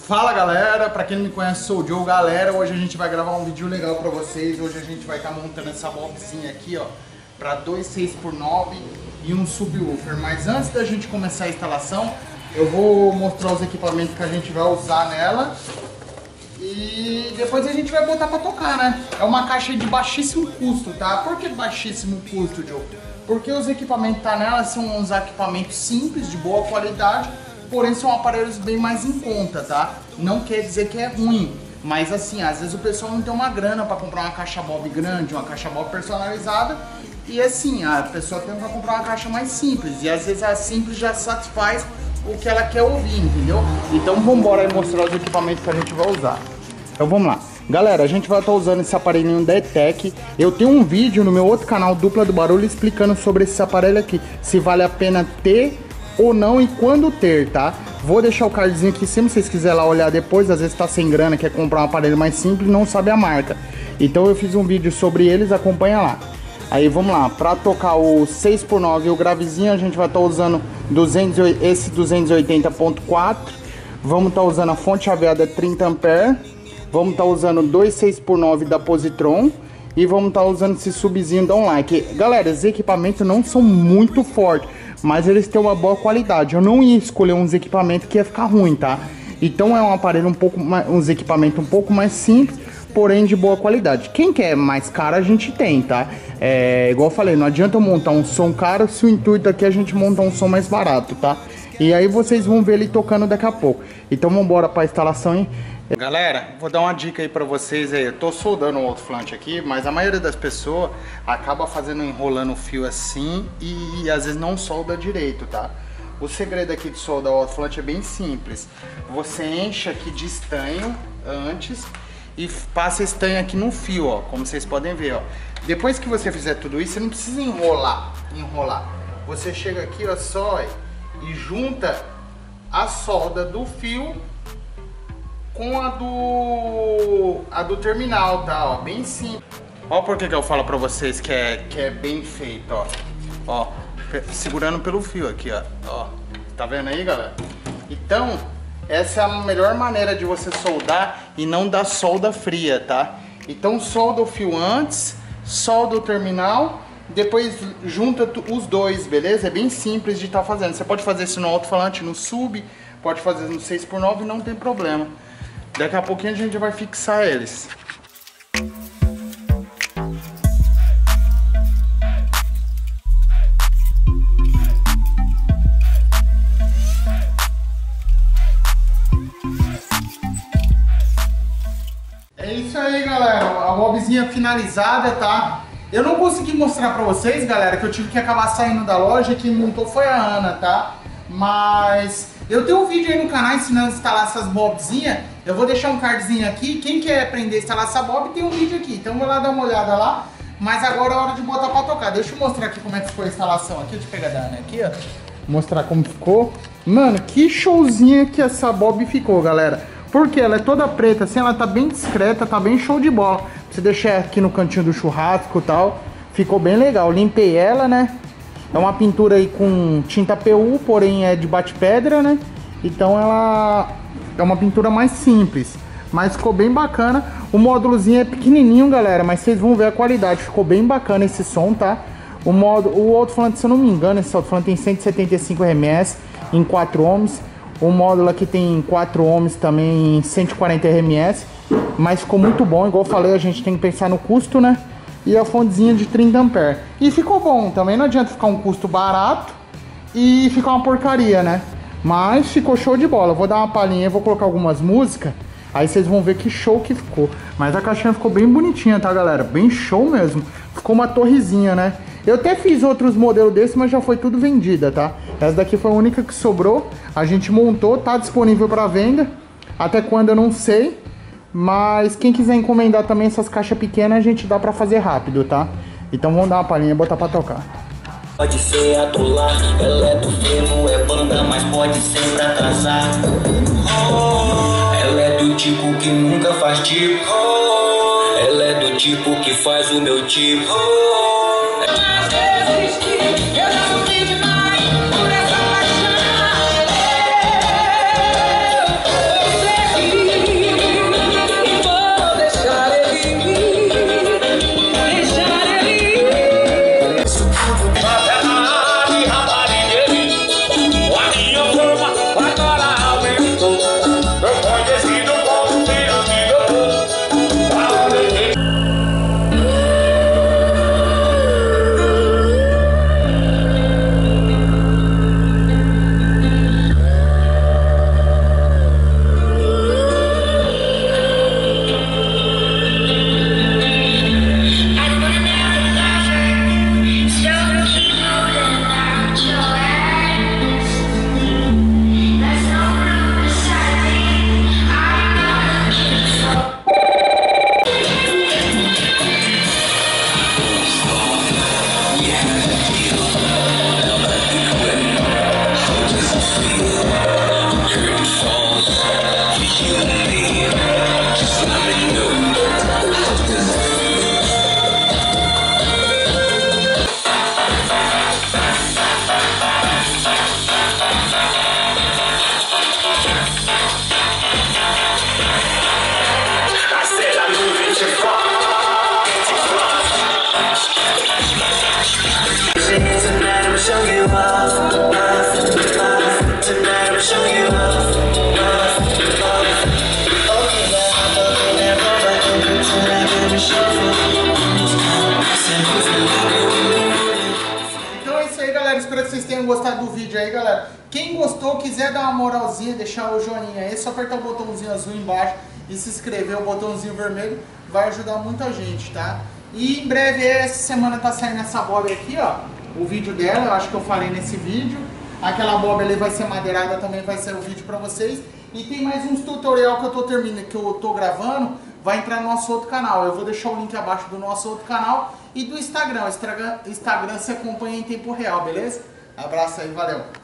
Fala galera, pra quem não me conhece, sou o Joe. Galera, hoje a gente vai gravar um vídeo legal pra vocês. Hoje a gente vai estar montando essa bobzinha aqui, ó, pra 2 6x9 e um subwoofer. Mas antes da gente começar a instalação, eu vou mostrar os equipamentos que a gente vai usar nela e depois a gente vai botar pra tocar, né? É uma caixa de baixíssimo custo, tá? Por que baixíssimo custo, Joe? Porque os equipamentos que tá nela são uns equipamentos simples, de boa qualidade, porém são aparelhos bem mais em conta, tá? Não quer dizer que é ruim, mas assim, às vezes o pessoal não tem uma grana para comprar uma caixa Bob grande, uma caixa Bob personalizada, e assim, a pessoa tem que comprar uma caixa mais simples, e às vezes a simples já satisfaz o que ela quer ouvir, entendeu? Então vamos embora aí mostrar os equipamentos que a gente vai usar. Então vamos lá. Galera, a gente vai estar usando esse aparelhinho da ETEC. Eu tenho um vídeo no meu outro canal, Dupla do Barulho, explicando sobre esse aparelho aqui, se vale a pena ter ou não e quando ter, tá? Vou deixar o cardzinho aqui em cima, se vocês quiserem lá olhar depois. Às vezes tá sem grana, quer comprar um aparelho mais simples, não sabe a marca. Então eu fiz um vídeo sobre eles, acompanha lá. Aí vamos lá, para tocar o 6x9 e o gravezinho, a gente vai estar usando esse 280.4. Vamos estar usando a fonte chaveada 30 A. Vamos estar usando 2 6x9 da Positron. E vamos estar usando esse subzinho da Online. Galera, os equipamentos não são muito fortes, mas eles têm uma boa qualidade. Eu não ia escolher uns equipamentos que ia ficar ruim, tá? Então é um aparelho um pouco mais, uns equipamentos um pouco mais simples, porém de boa qualidade. Quem quer mais caro, a gente tem, tá? Igual eu falei, não adianta eu montar um som caro se o intuito aqui é a gente montar um som mais barato, tá? E aí vocês vão ver ele tocando daqui a pouco. Então vamos embora para a instalação, hein? Galera, vou dar uma dica aí pra vocês aí. Eu tô soldando o alto-falante aqui, mas a maioria das pessoas acaba enrolando o fio assim e às vezes não solda direito, tá? O segredo aqui de soldar o alto-falante é bem simples. Você enche aqui de estanho antes e passa estanho aqui no fio, ó, como vocês podem ver, ó. Depois que você fizer tudo isso, você não precisa enrolar. Você chega aqui, ó, só e junta a solda do fio com a do terminal, tá? Ó, bem simples. Ó, por que eu falo pra vocês que é bem feito, ó. Ó, segurando pelo fio aqui, ó. Tá vendo aí, galera? Então, essa é a melhor maneira de você soldar e não dar solda fria, tá? Então, solda o fio antes, solda o terminal, depois junta os dois, beleza? É bem simples de estar fazendo. Você pode fazer isso no alto-falante, no sub, pode fazer no 6x9, não tem problema. Daqui a pouquinho a gente vai fixar eles. É isso aí, galera. A bobzinha finalizada, tá? Eu não consegui mostrar pra vocês, galera, que eu tive que acabar saindo da loja. Quem montou foi a Ana, tá? Mas eu tenho um vídeo aí no canal ensinando a instalar essas bobzinhas. Eu vou deixar um cardzinho aqui. Quem quer aprender a instalar essa bob tem um vídeo aqui. Então vou lá dar uma olhada lá. Mas agora é hora de botar pra tocar. Deixa eu mostrar aqui como é que ficou a instalação aqui. Deixa eu pegar da Ana aqui, ó. Mostrar como ficou. Mano, que showzinha que essa bob ficou, galera. Porque ela é toda preta, assim, ela tá bem discreta, tá bem show de bola. Você deixar aqui no cantinho do churrasco e tal. Ficou bem legal. Limpei ela, né? É uma pintura aí com tinta PU, porém é de bate-pedra, né? Então ela é uma pintura mais simples, mas ficou bem bacana. O módulozinho é pequenininho, galera, mas vocês vão ver a qualidade. Ficou bem bacana esse som, tá? O alto-falante, se eu não me engano, esse alto-falante tem 175 RMS em 4 ohms. O módulo aqui tem 4 ohms também em 140 RMS. Mas ficou muito bom, igual eu falei, a gente tem que pensar no custo, né? E a fontezinha de 30 A. E ficou bom, também não adianta ficar um custo barato e ficar uma porcaria, né? Mas ficou show de bola. Eu vou dar uma palhinha, vou colocar algumas músicas, aí vocês vão ver que show que ficou. Mas a caixinha ficou bem bonitinha, tá, galera? Bem show mesmo. Ficou uma torrezinha, né? Eu até fiz outros modelos desse, mas já foi tudo vendida, tá? Essa daqui foi a única que sobrou. A gente montou, tá disponível para venda. Até quando eu não sei. Mas quem quiser encomendar também essas caixas pequenas, a gente dá pra fazer rápido, tá? Então vamos dar uma palhinha e botar pra tocar. Pode ser atolar, ela é do feno, é banda, mas pode sempre atrasar. Ela é do tipo que nunca faz tipo. Ela é do tipo que faz o meu tipo. gostou, quiser dar uma moralzinha, deixar o joinha aí, é só apertar o botãozinho azul embaixo e se inscrever, o botãozinho vermelho, vai ajudar muita gente, tá? E em breve, essa semana tá saindo essa bob aqui, ó, o vídeo dela, eu acho que eu falei nesse vídeo. Aquela bob ali vai ser madeirada, também vai ser o vídeo pra vocês. E tem mais uns tutorial que eu tô gravando, vai entrar no nosso outro canal. Eu vou deixar o link abaixo do nosso outro canal e do Instagram. O Instagram você acompanha em tempo real, beleza? Abraço aí, valeu!